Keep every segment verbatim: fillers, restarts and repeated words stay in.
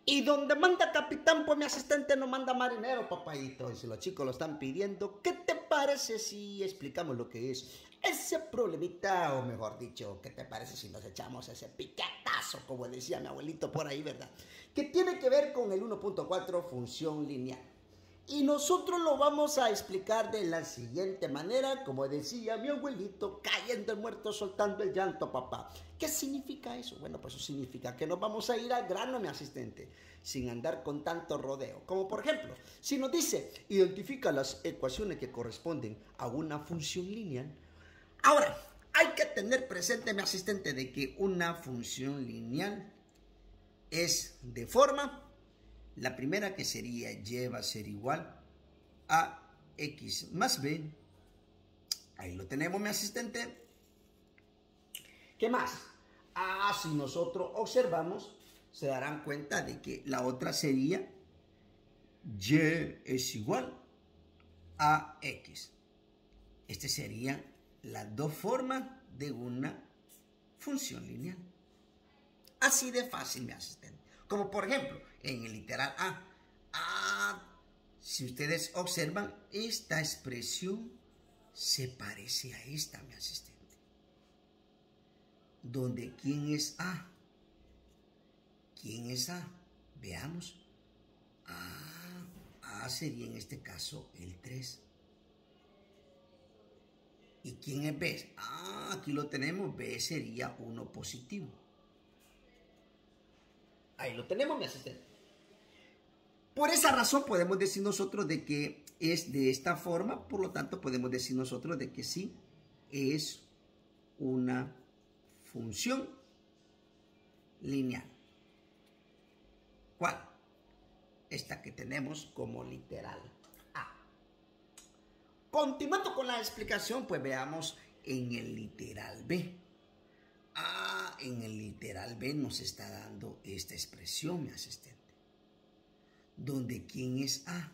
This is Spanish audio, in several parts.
Y donde manda capitán, pues mi asistente no manda marinero, papadito. Y si los chicos lo están pidiendo, ¿qué te parece si explicamos lo que es ese problemita? O mejor dicho, ¿qué te parece si nos echamos ese piquetazo, como decía mi abuelito por ahí, ¿verdad? Que tiene que ver con el uno punto cuatro función lineal. Y nosotros lo vamos a explicar de la siguiente manera, como decía mi abuelito, cayendo el muerto, soltando el llanto, papá. ¿Qué significa eso? Bueno, pues eso significa que nos vamos a ir al grano, mi asistente, sin andar con tanto rodeo. Como por ejemplo, si nos dice, identifica las ecuaciones que corresponden a una función lineal. Ahora, hay que tener presente, mi asistente, de que una función lineal es de forma... La primera, que sería y va a ser igual a x más b. Ahí lo tenemos, mi asistente. ¿Qué más? Ah, si nosotros observamos, se darán cuenta de que la otra sería y es igual a x. Estas serían las dos formas de una función lineal. Así de fácil, mi asistente. Como por ejemplo, en el literal A. Ah, si ustedes observan, esta expresión se parece a esta, mi asistente. Donde, ¿quién es A? ¿Quién es A? Veamos. A, A sería en este caso el tres. ¿Y quién es B? Ah, aquí lo tenemos. B sería uno positivo. Ahí lo tenemos, mi asistente. Por esa razón podemos decir nosotros de que es de esta forma, por lo tanto podemos decir nosotros de que sí es una función lineal. ¿Cuál? Esta que tenemos como literal A. Continuando con la explicación, pues veamos en el literal B. Ah, en el literal B nos está dando esta expresión, mi asistente. Donde, ¿quién es A?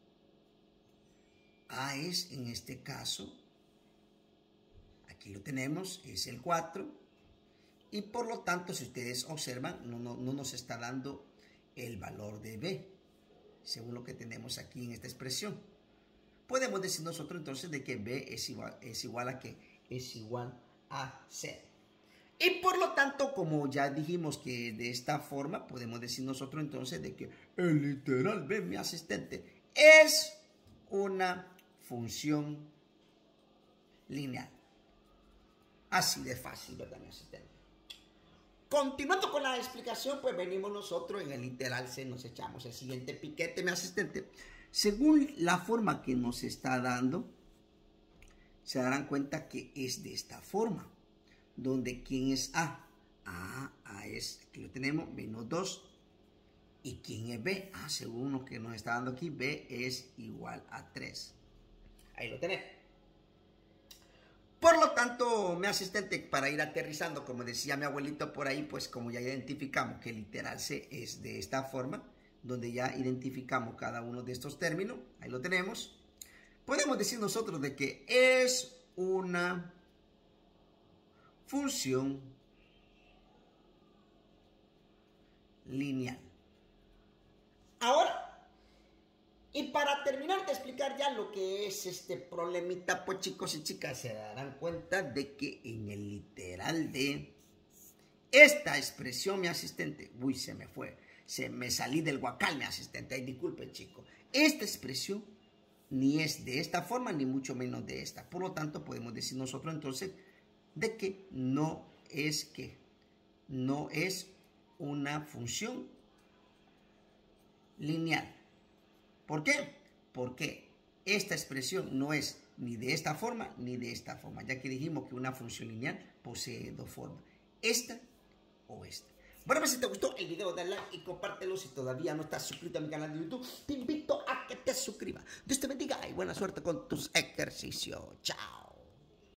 A es, en este caso, aquí lo tenemos, es el cuatro. Y por lo tanto, si ustedes observan, no, no, no nos está dando el valor de B, según lo que tenemos aquí en esta expresión. Podemos decir nosotros entonces de que B es igual, es igual a ¿qué? Es igual a cero. Y por lo tanto, como ya dijimos que de esta forma, podemos decir nosotros entonces de que el literal B, mi asistente, es una función lineal. Así de fácil, ¿verdad, mi asistente? Continuando con la explicación, pues venimos nosotros en el literal C, nos echamos el siguiente piquete, mi asistente. Según la forma que nos está dando, se darán cuenta que es de esta forma. Donde, ¿quién es A? A, A es, aquí lo tenemos, menos dos. ¿Y quién es B? Ah, según lo que nos está dando aquí, B es igual a tres. Ahí lo tenemos. Por lo tanto, mi asistente, para ir aterrizando, como decía mi abuelito por ahí, pues como ya identificamos que el literal C es de esta forma, donde ya identificamos cada uno de estos términos, ahí lo tenemos, podemos decir nosotros de que es una función lineal. Ahora, y para terminar de explicar ya lo que es este problemita, pues chicos y chicas se darán cuenta de que en el literal de esta expresión, mi asistente, uy, se me fue, se me salí del guacal, mi asistente, ay, disculpen, chicos, esta expresión ni es de esta forma, ni mucho menos de esta. Por lo tanto, podemos decir nosotros entonces de que no es que no es una función lineal. ¿Por qué? Porque esta expresión no es ni de esta forma ni de esta forma, ya que dijimos que una función lineal posee dos formas, esta o esta. Bueno, pues si te gustó el video, dale like y compártelo. Si todavía no estás suscrito a mi canal de YouTube, te invito a que te suscribas. Dios te bendiga y buena suerte con tus ejercicios. Chao.